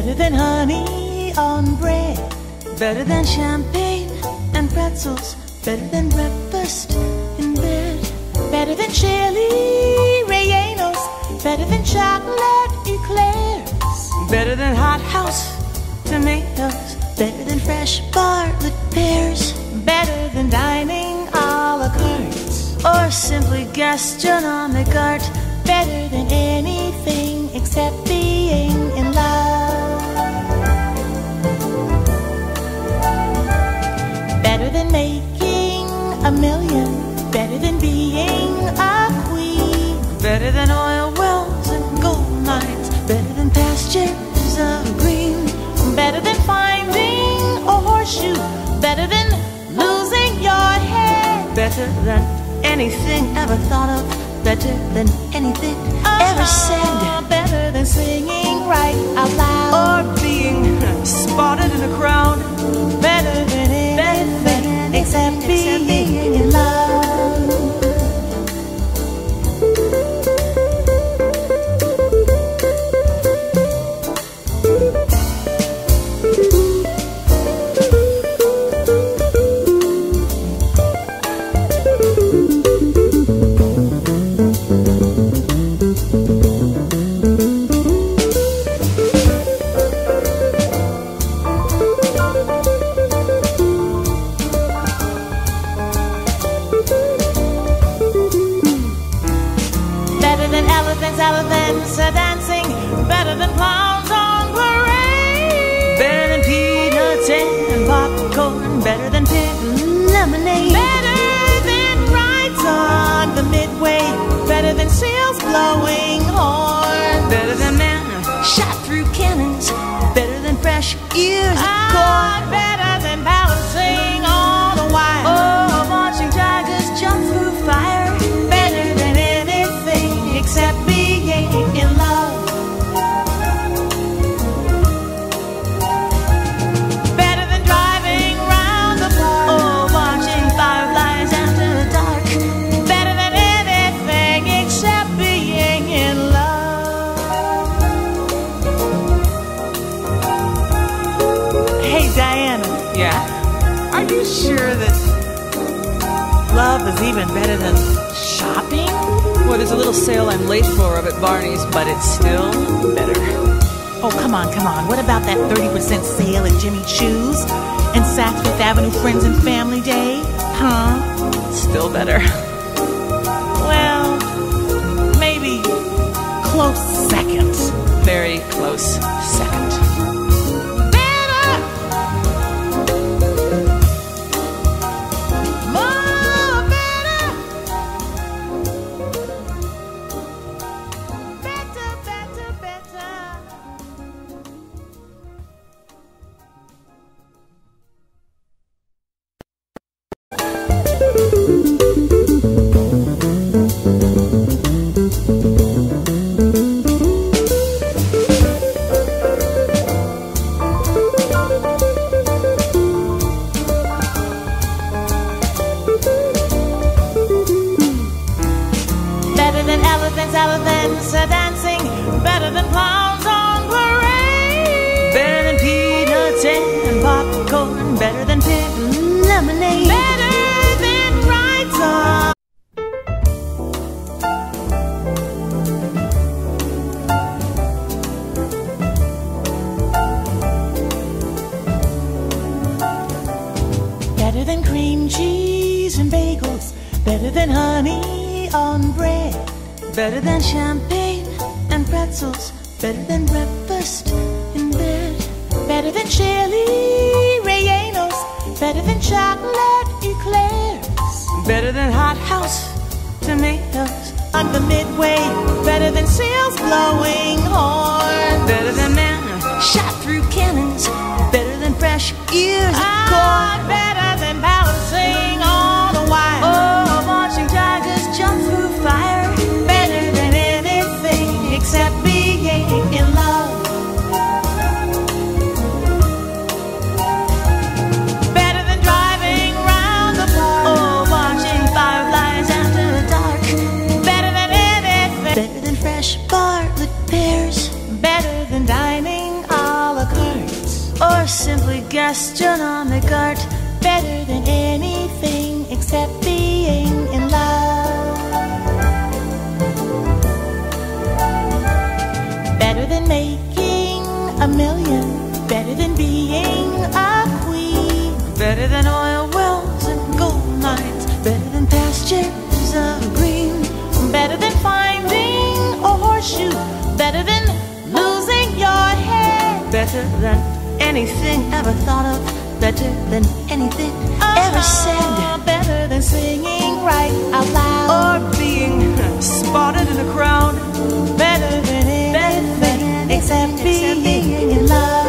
better than honey on bread, better than champagne and pretzels, better than breakfast in bed, better than chili rellenos, better than chocolate eclairs, better than hothouse tomatoes, better than fresh Bartlett pears, better than dining a la carte, or simply gastronomic art, better than anything except being in love. Better than making a million, better than being a queen, better than oil wells and gold mines, better than pastures of green, better than finding a horseshoe, better than losing your head, better than anything ever thought of, better than anything ever said, better than singing right out loud, or being spotted in a crowd, better than anything except being in love. Elephants are dancing, better than clowns on parade, better than peanuts and popcorn, better than pink lemonade, better than rides on the Midway, better than sails blowing horns, better than men shot through cannons, better than fresh ears of corn, better than balancing all the while, oh, watching tigers jump through fire, better than anything except being in love. Better than driving round the park, oh, watching fireflies after dark, better than anything except being in love. Hey Diana. Yeah? Are you sure that love is even better than shopping? Well, there's a little sale I'm late for up at Barney's, but it's still better. Oh, come on, come on. What about that 30% sale at Jimmy Choo's and Saks Fifth Avenue Friends and Family Day? Huh? Still better. Well, maybe close second. Very close second. Elephants are dancing, better than clowns on parade, better than peanuts and popcorn, better than pink lemonade, better than rides on. Better than cream cheese and bagels, better than honey on bread, better than champagne and pretzels, better than breakfast in bed, better than chili rellenos, better than chocolate eclairs, better than hothouse tomatoes on the Midway, better than sails blowing horns, better than men shot through cannons, better than fresh ears of corn, better than balancing all the while, oh, watching tigers jump through fire, better than anything except being in love. Better than driving round the park, oh, watching fireflies after dark, better than anything, better than fresh Bartlett pears, better than dining a la or simply gastronomic art. Better than anything except being in love. Better than making a million. Better than being a queen. Better than oil wells and gold mines. Better than pastures of green. Better than finding a horseshoe. Better than losing your head. Better than anything ever thought of. Better than anything ever said. Better than singing right out loud. Or being spotted in a crowd. Better than anything except being in love.